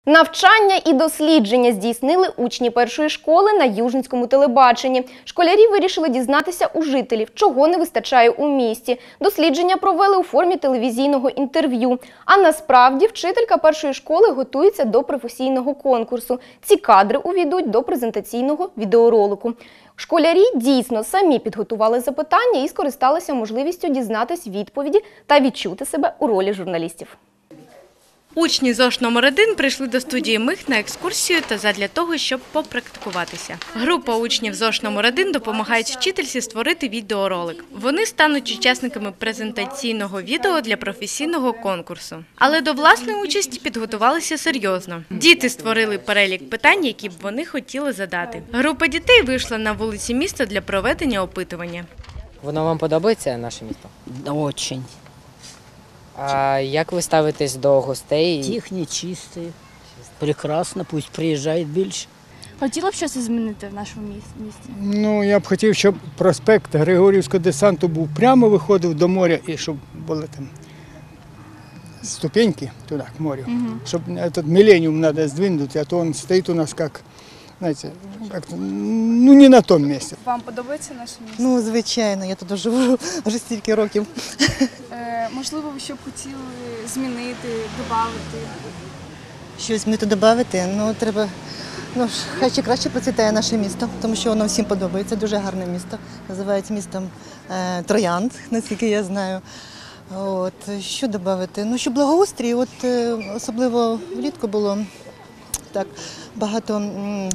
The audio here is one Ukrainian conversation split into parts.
Навчання і дослідження здійснили учні першої школи на Южницькому телебаченні. Школярі вирішили дізнатися у жителів, чого не вистачає у місті. Дослідження провели у формі телевізійного інтерв'ю. А насправді вчителька першої школи готується до професійного конкурсу. Ці кадри увійдуть до презентаційного відеоролику. Школярі дійсно самі підготували запитання і скористалися можливістю дізнатись відповіді та відчути себе у ролі журналістів. Учні ЗОШ номер 1 прийшли до студії МИХ на екскурсію та задля того, щоб попрактикуватися. Група учнів ЗОШ номер 1 допомагають вчительці створити відеоролик. Вони стануть учасниками презентаційного відео для професійного конкурсу. Але до власної участі підготувалися серйозно. Діти створили перелік питань, які б вони хотіли задати. Група дітей вийшла на вулиці міста для проведення опитування. Воно вам подобається, наше місто? Очень. А як ви ставитесь до гостей? Тихні, чисті, прекрасно, пусть приїжджають більше. Хотіла б щось змінити в нашому місті? Ну, я б хотів, щоб проспект Григорівського десанту був прямо виходив до моря і щоб були там ступеньки туди, к морю. Щоб этот міленіум треба здвинути, а то він стоїть у нас як, знаєте, ну не на тому місці. Вам подобається наше місто? Ну, звичайно, я тут живу вже стільки років. Можливо, ви що б хотіли змінити, додати? Щось мені тут додати, ну треба, хай ще краще процвітає наше місто, тому що воно всім подобається, дуже гарне місто. Називається містом Троянд, наскільки я знаю. От, що додати? Ну, щоб благоустрій, особливо влітку було так багато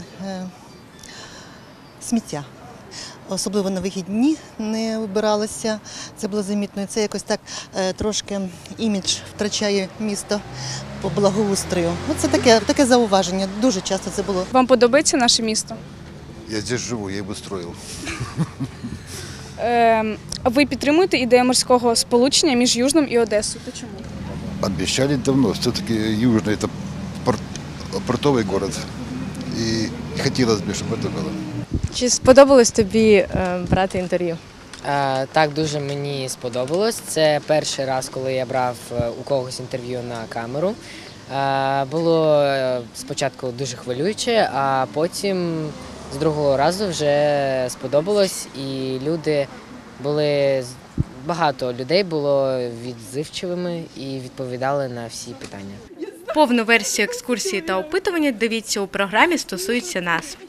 сміття. Особливо на вихідні не вибиралося, це було замітно. І це якось так трошки імідж втрачає місто по благоустрою. Це таке зауваження, дуже часто це було. Вам подобається наше місто? Я здесь живу, я его строил. Ви підтримуєте ідею морського сполучення між Южним і Одесою? Та чому? Обещали давно. Все-таки Южный – это портовый город. И хотелось бы, чтобы это было. Чи сподобалось тобі брати інтерв'ю? Так, дуже мені сподобалось. Це перший раз, коли я брав у когось інтерв'ю на камеру. Було спочатку дуже хвилююче, а потім з другого разу вже сподобалось. І багато людей було відзивчивими і відповідали на всі питання. Повну версію екскурсії та опитування дивіться у програмі «Стосується нас».